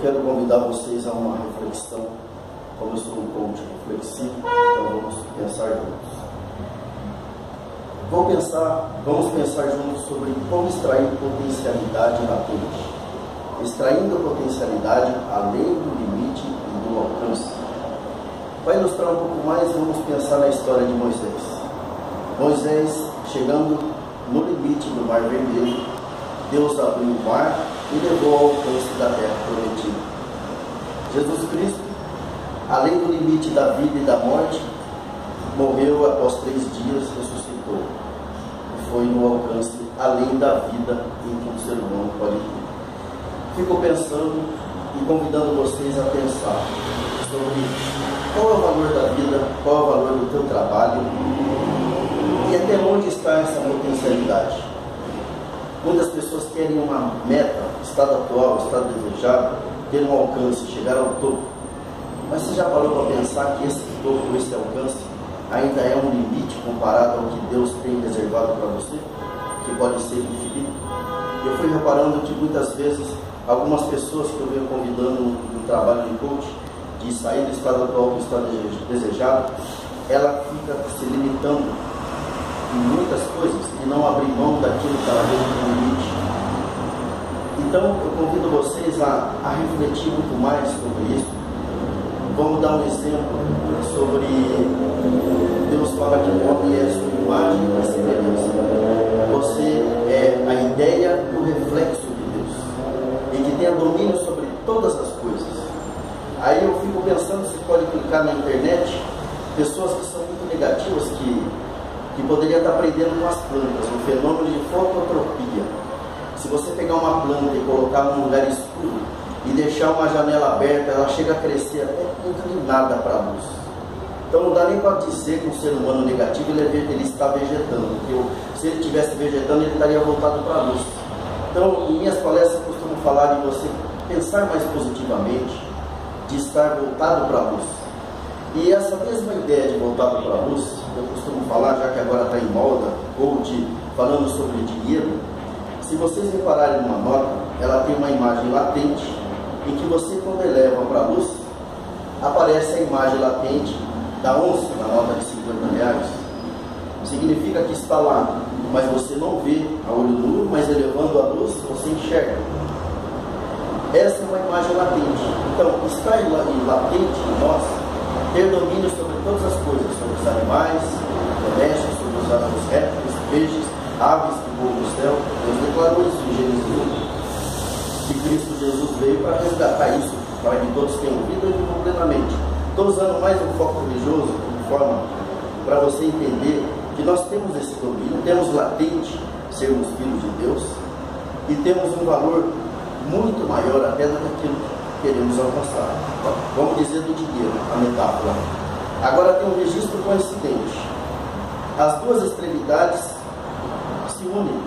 quero convidar vocês a uma reflexão. Como eu sou um coach reflexivo, então vamos pensar juntos. Vamos pensar juntos sobre como extrair potencialidade latente. Extraindo a potencialidade além do limite e do alcance. Para ilustrar um pouco mais, vamos pensar na história de Moisés. Moisés, chegando no limite do Mar Vermelho, Deus abriu o mar e levou ao alcance da terra prometida. Jesus Cristo, além do limite da vida e da morte, morreu após 3 dias, ressuscitou. E foi no alcance além da vida em que um ser humano pode ter. Fico pensando e convidando vocês a pensar sobre qual é o valor da vida, qual é o valor do teu trabalho e até onde está essa potencialidade. Muitas pessoas querem uma meta, estado atual, estado desejado, ter um alcance, chegar ao topo. Mas você já parou para pensar que esse topo, esse alcance, ainda é um limite comparado ao que Deus tem reservado para você, que pode ser infinito? Eu fui reparando que muitas vezes algumas pessoas que eu venho convidando no trabalho de coach, de sair do estado atual para o estado desejado, ela fica se limitando em muitas coisas e não abrir mão daquilo que ela vê no limite. Então eu convido vocês a refletir muito mais sobre isso. Vamos dar um exemplo sobre Deus fala que o homem é sua imagem e semelhança. Você é a ideia e o reflexo de Deus, e que tenha domínio sobre todas as coisas. Aí eu fico pensando, você pode clicar na internet, pessoas que são muito negativas, que poderiam estar aprendendo com as plantas, o fenômeno de fototropia. Se você pegar uma planta e colocar num lugar escuro e deixar uma janela aberta, ela chega a crescer até inclinada para a luz. Então não dá nem para dizer que um ser humano negativo ele está vegetando, porque se ele estivesse vegetando, ele estaria voltado para a luz. Então, em minhas palestras, eu costumo falar de você pensar mais positivamente, de estar voltado para a luz. E essa mesma ideia de voltado para a luz, eu costumo falar, já que agora está em moda, ou falando sobre dinheiro, se vocês repararem numa nota, ela tem uma imagem latente, em que você, quando eleva para a luz, aparece a imagem latente da onça na nota de R$50. Significa que está lá, mas você não vê a olho nu, mas elevando a luz, você enxerga. Essa é uma imagem latente. Então, está latente em nós ter domínio sobre todas as coisas, sobre os animais domésticos, sobre os répteis, peixes, aves que voam no céu. Deus declarou isso em Gênesis 1, que Cristo Jesus veio para resgatar isso, para que todos tenham vida e vivam plenamente. Estou usando mais um foco religioso, de forma para você entender que nós temos esse domínio, temos latente sermos filhos de Deus e temos um valor muito maior até do que aquilo que queremos alcançar. Vamos dizer do dinheiro, a metáfora. Agora tem um registro coincidente. As duas extremidades se unem,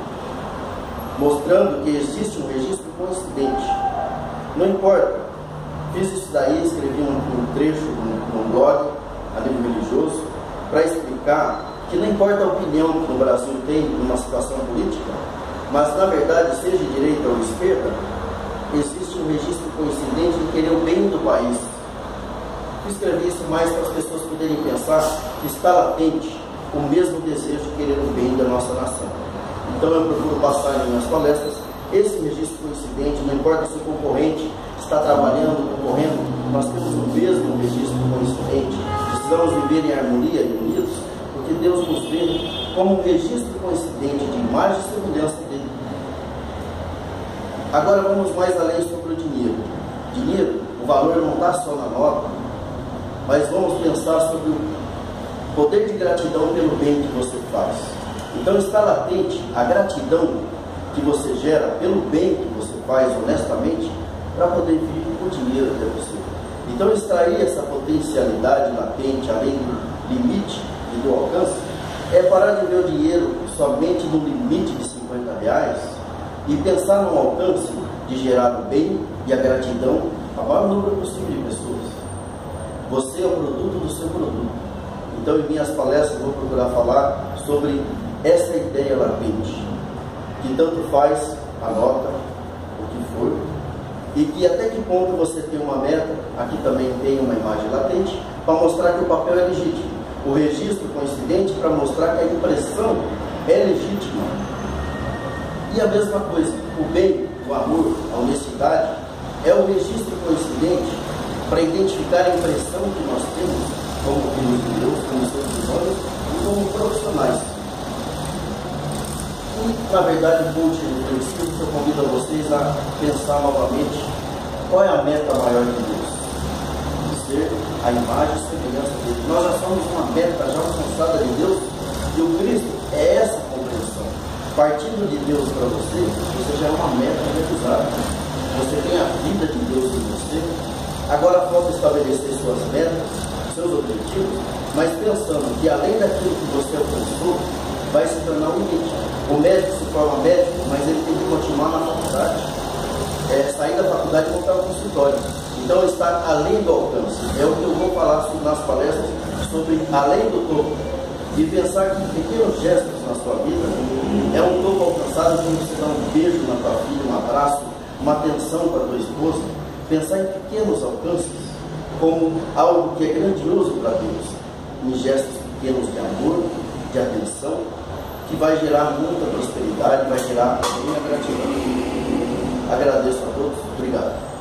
mostrando que existe um registro coincidente. Não importa. Fiz isso daí, escrevi um trecho num blog a nível religioso para explicar que não importa a opinião que o Brasil tem numa situação política, mas na verdade, seja de direita ou de esquerda, existe um registro coincidente de querer o bem do país. Escrevi isso mais para as pessoas poderem pensar que está latente o mesmo desejo de querer o bem da nossa nação. Então eu procuro passar em minhas palestras esse registro coincidente, não importa se o concorrente está trabalhando, concorrendo, nós temos o mesmo registro coincidente. Precisamos viver em harmonia e unidos, porque Deus nos vê como um registro coincidente de imagem e semelhança dele. Agora vamos mais além sobre o dinheiro. Dinheiro, o valor não está só na nota, mas vamos pensar sobre o poder de gratidão pelo bem que você faz. Então está latente a gratidão que você gera pelo bem que você faz honestamente para poder vir o dinheiro até você. Então extrair essa potencialidade latente além do limite e do alcance é parar de ver o dinheiro somente no limite de R$50 e pensar no alcance de gerar o bem e a gratidão a maior número possível de pessoas. Você é o produto do seu produto. Então em minhas palestras eu vou procurar falar sobre essa ideia latente, que tanto faz a nota, o que for, E que até que ponto você tem uma meta, aqui também tem uma imagem latente, para mostrar que o papel é legítimo. O registro coincidente para mostrar que a impressão é legítima. E a mesma coisa, o bem, o amor, a honestidade, é o registro coincidente para identificar a impressão que nós temos como filhos de Deus, como seres humanos e como profissionais. E, na verdade, o coach reflexivo, eu convido a vocês a pensar novamente qual é a meta maior de Deus. Ser a imagem e semelhança dele. Nós já somos uma meta já alcançada de Deus, e o Cristo é essa compreensão. Partindo de Deus para você, você já é uma meta realizada. Você tem a vida de Deus em você. Agora falta estabelecer suas metas, seus objetivos, mas pensando que além daquilo que você alcançou, vai se tornar um limite. O médico se forma médico, mas ele tem que continuar na faculdade. Sair da faculdade e voltar ao consultório. Então está além do alcance. É o que eu vou falar nas palestras sobre além do topo. E pensar que pequenos gestos na sua vida é um topo alcançado quando você dá um beijo na tua filha, um abraço, uma atenção para a tua esposa. Pensar em pequenos alcances como algo que é grandioso para Deus. Em gestos pequenos de amor, de atenção, que vai gerar muita prosperidade, vai gerar muita gratidão. Agradeço a todos. Obrigado.